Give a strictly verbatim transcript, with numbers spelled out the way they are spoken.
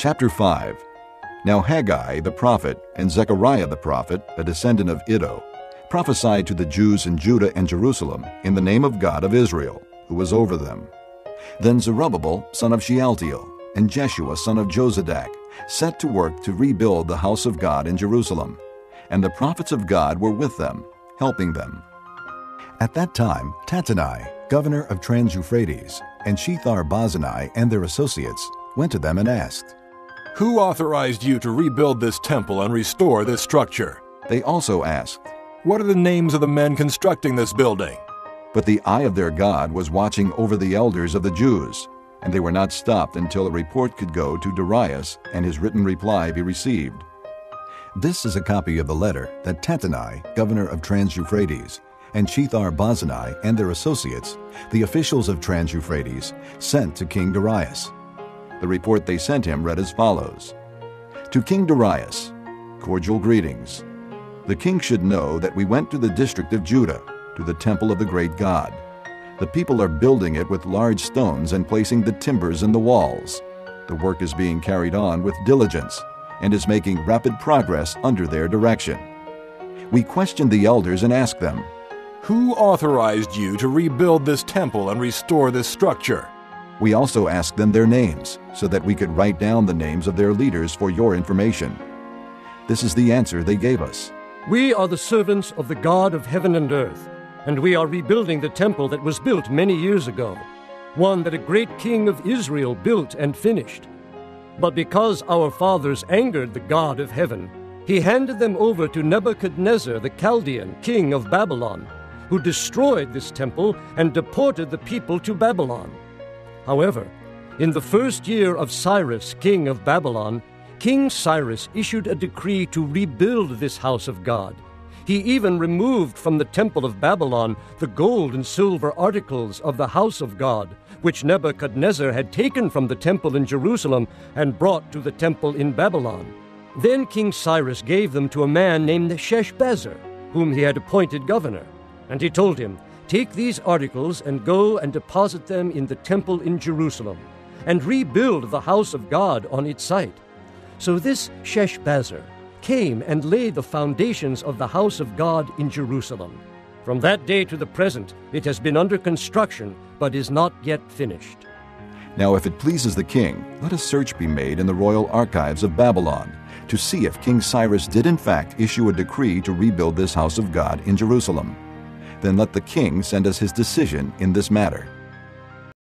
Chapter five. Now Haggai the prophet and Zechariah the prophet, a descendant of Iddo, prophesied to the Jews in Judah and Jerusalem in the name of God of Israel, who was over them. Then Zerubbabel, son of Shealtiel, and Jeshua, son of Jozadak, set to work to rebuild the house of God in Jerusalem, and the prophets of God were with them, helping them. At that time, Tattenai, governor of Trans-Euphrates, and Shethar-Bozenai and their associates went to them and asked, "Who authorized you to rebuild this temple and restore this structure?" They also asked, "What are the names of the men constructing this building?" But the eye of their God was watching over the elders of the Jews, and they were not stopped until a report could go to Darius and his written reply be received. This is a copy of the letter that Tattenai, governor of Trans-Euphrates, and Shethar-Bozenai and their associates, the officials of Trans-Euphrates, sent to King Darius. The report they sent him read as follows. To King Darius, cordial greetings. The king should know that we went to the district of Judah, to the temple of the great God. The people are building it with large stones and placing the timbers in the walls. The work is being carried on with diligence and is making rapid progress under their direction. We questioned the elders and asked them, "Who authorized you to rebuild this temple and restore this structure?" We also asked them their names, so that we could write down the names of their leaders for your information. This is the answer they gave us. "We are the servants of the God of heaven and earth, and we are rebuilding the temple that was built many years ago, one that a great king of Israel built and finished. But because our fathers angered the God of heaven, he handed them over to Nebuchadnezzar the Chaldean, king of Babylon, who destroyed this temple and deported the people to Babylon. However, in the first year of Cyrus, king of Babylon, King Cyrus issued a decree to rebuild this house of God. He even removed from the temple of Babylon the gold and silver articles of the house of God, which Nebuchadnezzar had taken from the temple in Jerusalem and brought to the temple in Babylon. Then King Cyrus gave them to a man named Sheshbazzar, whom he had appointed governor. And he told him, 'Take these articles and go and deposit them in the temple in Jerusalem, and rebuild the house of God on its site.' So this Sheshbazzar came and laid the foundations of the house of God in Jerusalem. From that day to the present, it has been under construction, but is not yet finished." Now if it pleases the king, let a search be made in the royal archives of Babylon to see if King Cyrus did in fact issue a decree to rebuild this house of God in Jerusalem. Then let the king send us his decision in this matter.